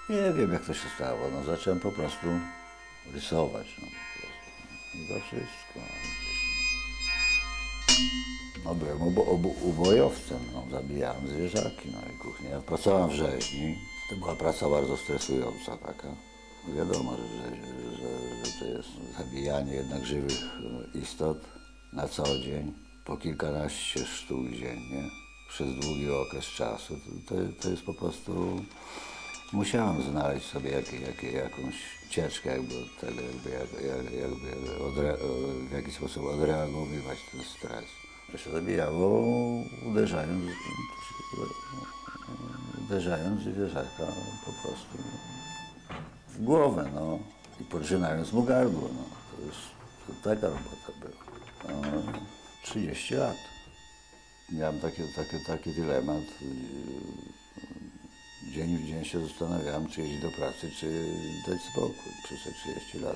Nie wiem, jak to się stało. No, zacząłem po prostu rysować. No, po prostu. I to wszystko. No, byłem ubojowcem, no, zabijałem zwierzaki, no i kuchnię. Ja pracowałem w rzeźni. To była praca bardzo stresująca taka. No, wiadomo, że to jest zabijanie jednak żywych istot na co dzień, po kilkanaście sztuk dziennie, przez długi okres czasu. To jest po prostu... Musiałem znaleźć sobie jakąś ucieczkę jakby od tego, w jaki sposób odreagowywać ten stres. To się zabijało uderzając zwierzaka po prostu w głowę, no, i podrzynając mu gardło. No. To taka robota była. No, 30 lat. Miałem taki dylemat. Dzień w dzień się zastanawiałem, czy jeździć do pracy, czy dać spokój przez te 30 lat.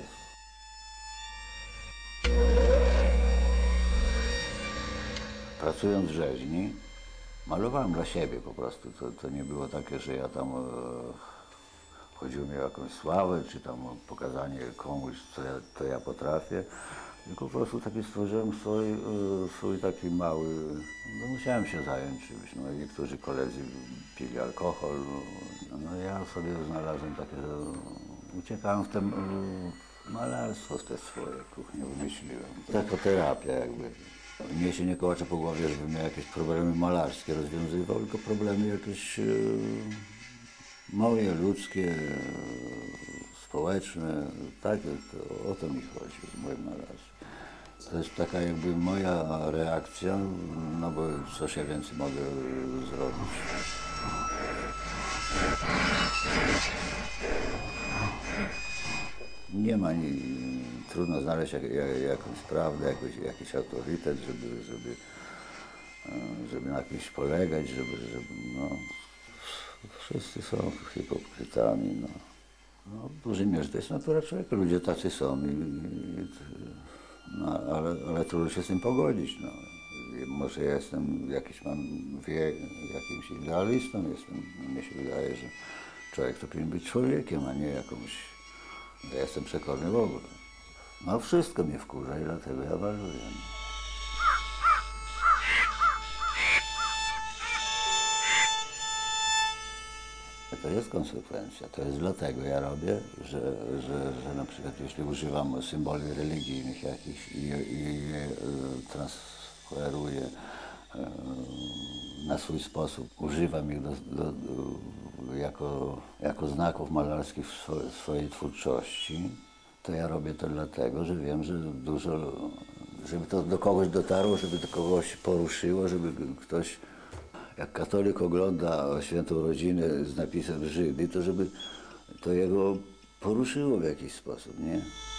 Pracując w rzeźni, malowałem dla siebie po prostu. To nie było takie, że ja tam chodziło mi o jakąś sławę, czy tam o pokazanie komuś, co ja potrafię. Tylko po prostu taki stworzyłem swój taki mały... No musiałem się zająć czymś. No, niektórzy koledzy pili alkohol. No ja sobie znalazłem takie, że uciekałem w te malarstwo, w te swoje kuchnie wymyśliłem. Taka terapia jakby. Mnie się nie kołacze po głowie, żebym miał jakieś problemy malarskie rozwiązywał, tylko problemy jakieś moje, ludzkie, społeczne. Tak, o to mi chodzi w moim malarstwie. To jest taka jakby moja reakcja, no bo coś ja więcej mogę zrobić. Nie ma, trudno znaleźć jakąś prawdę, jakiś autorytet, żeby na kimś polegać, no, wszyscy są hipokrytami, no. No, w dużej mierze to jest natura człowieka, ludzie tacy są, no, ale trudno się z tym pogodzić, no. Może ja jestem jakimś idealistą, mnie się wydaje, że człowiek to powinien być człowiekiem, a nie jakąś... Ja jestem przekorny w ogóle. No wszystko mnie wkurza i dlatego ja maluję. To jest konsekwencja. To jest dlatego ja robię, że na przykład jeśli używam symboli religijnych jakichś i je transferuję na swój sposób, używam ich jako znaków malarskich w swojej twórczości, to ja robię to dlatego, że wiem, że żeby to do kogoś dotarło, żeby do kogoś poruszyło, żeby ktoś, jak katolik ogląda Świętą Rodzinę z napisem Żydy, to żeby to jego poruszyło w jakiś sposób, nie?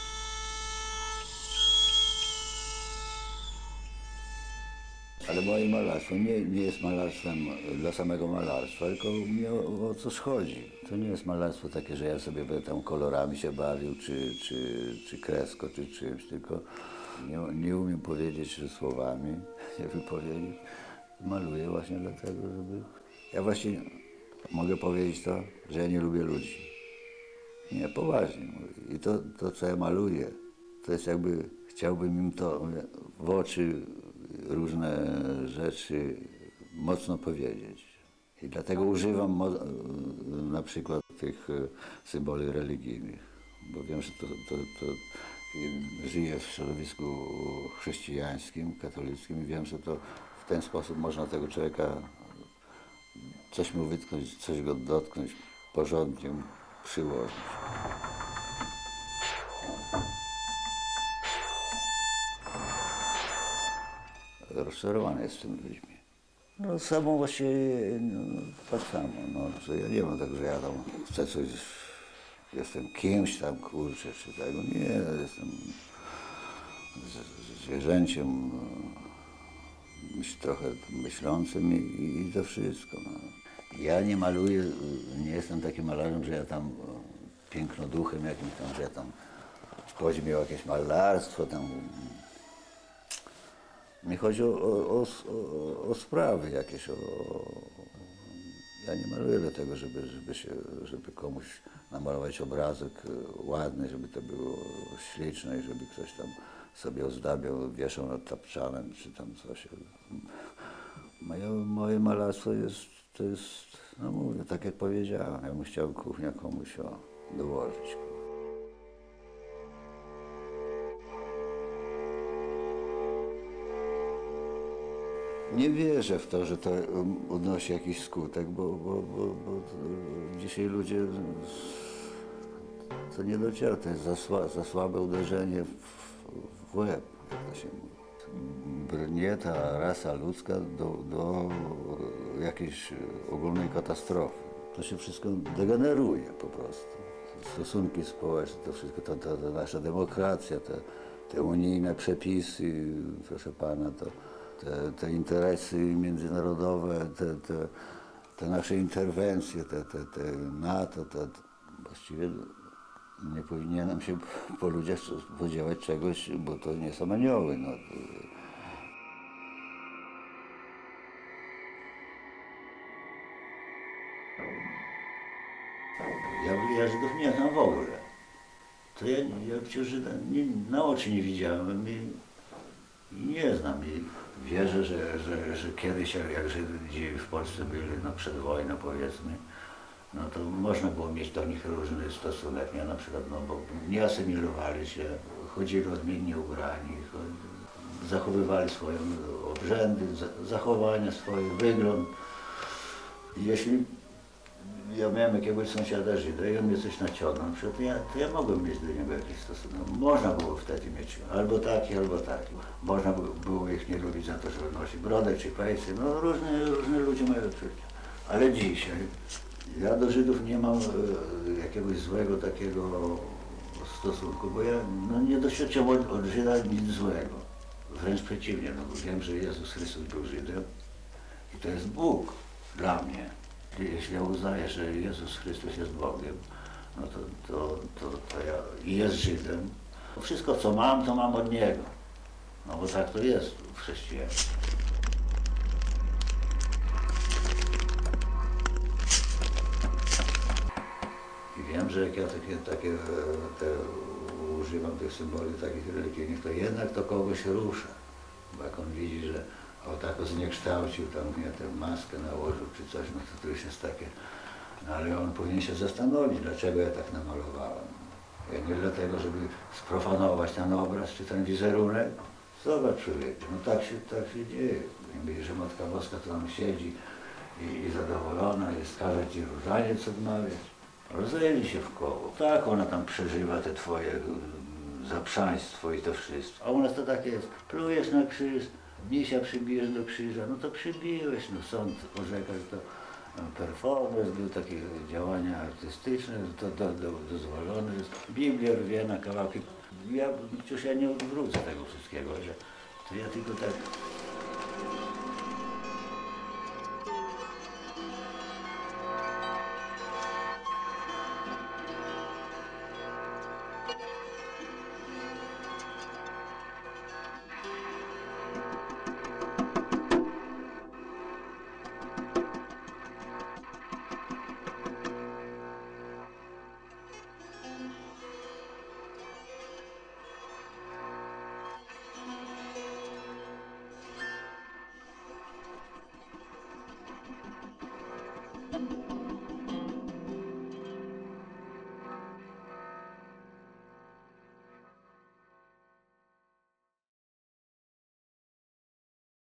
Ale moje malarstwo nie jest malarstwem dla samego malarstwa, tylko mi o coś chodzi. To nie jest malarstwo takie, że ja sobie będę tam kolorami się bawił, czy kresko, czy czymś, tylko nie umiem powiedzieć że słowami, nie wypowiedzieć. Maluję właśnie dlatego, żeby... Ja właśnie mogę powiedzieć to, że ja nie lubię ludzi. Nie, poważnie. I to co ja maluję, to jest jakby chciałbym im to w oczy różne rzeczy mocno powiedzieć. I dlatego używam na przykład tych symboli religijnych, bo wiem, że to żyję w środowisku chrześcijańskim, katolickim i wiem, że to w ten sposób można tego człowieka coś mu wytknąć, coś go dotknąć, porządnie przyłożyć. Rozczarowany jestem ludźmi. No samo właściwie, no, tak samo, no, że ja nie mam tak, że ja tam chcę coś, jestem kimś tam, kurczę, czy tego, nie, jestem zwierzęciem, trochę myślącym i to wszystko. No. Ja nie maluję, nie jestem takim malarzem, że ja tam pięknoduchem jakimś tam, że ja tam chodzi mi o jakieś malarstwo tam. Mi chodzi o sprawy jakieś, Ja nie maluję dlatego, żeby komuś namalować obrazek ładny, żeby to było śliczne i żeby ktoś tam sobie ozdabiał, wieszał nad tapczanem czy tam coś. Moje malarstwo to jest, no mówię, tak jak powiedziałem, ja bym chciał kuchnia komuś dołożyć. Nie wierzę w to, że to odnosi jakiś skutek, bo dzisiaj ludzie to nie dociera, to jest za słabe uderzenie w łeb, jak to się mówi. Brnie ta rasa ludzka do jakiejś ogólnej katastrofy. To się wszystko degeneruje po prostu. Stosunki społeczne, to wszystko, ta nasza demokracja, te unijne przepisy, proszę pana, te interesy międzynarodowe, te nasze interwencje, te NATO, właściwie nie powinienem się po ludziach spodziewać czegoś, bo to nie są anioły. No. Ja Żydów nie znam w ogóle. To ja przecież na oczy nie widziałem i nie znam. I wierzę, że kiedyś, jak Żydzi w Polsce byli, no przed wojną powiedzmy, no to można było mieć do nich różny stosunek, nie? Na przykład, no bo nie asymilowali się, chodzili odmiennie ubrani, zachowywali swoje obrzędy, zachowania swoje, wygląd. I jeśli ja miałem jakiegoś sąsiada Żyda i on mnie coś naciągnął, to ja mogłem mieć do niego jakiś stosunek. Można było wtedy mieć albo taki. Można było ich nie lubić za to, że nosi brodę czy pejsy. No różne ludzie mają odczucia. Ale dzisiaj ja do Żydów nie mam jakiegoś złego takiego stosunku, bo ja nie doświadczyłem od Żyda nic złego. Wręcz przeciwnie, no, bo wiem, że Jezus Chrystus był Żydem i to jest Bóg dla mnie. Jeśli ja uznaję, że Jezus Chrystus jest Bogiem, no to ja i jest Żydem. Wszystko co mam, to mam od Niego. No bo tak to jest w chrześcijaństwie. I wiem, że jak ja używam tych symboli takich religijnych, to jednak to kogoś rusza. Bo jak on widzi, że tak zniekształcił, tam nie, tę maskę nałożył czy coś, no to już jest takie. No ale on powinien się zastanowić, dlaczego ja tak namalowałem. Ja nie dlatego, żeby sprofanować ten obraz czy ten wizerunek. Zobacz człowieku, no tak się dzieje. Mówię, że Matka Boska to tam siedzi i zadowolona jest, każe ci różaniec odmawiać. Rozejrzyj się w koło. Tak, ona tam przeżywa te twoje zaprzaństwo i to wszystko. A u nas to tak jest, plujesz na krzyż, misia przybijesz do krzyża, no to przybiłeś, no sąd orzeka, że to performance, był takie działania artystyczne, to dozwolone jest. Biblię rwie na kawałki. Przecież ja nie odwrócę tego wszystkiego, to ja tylko tak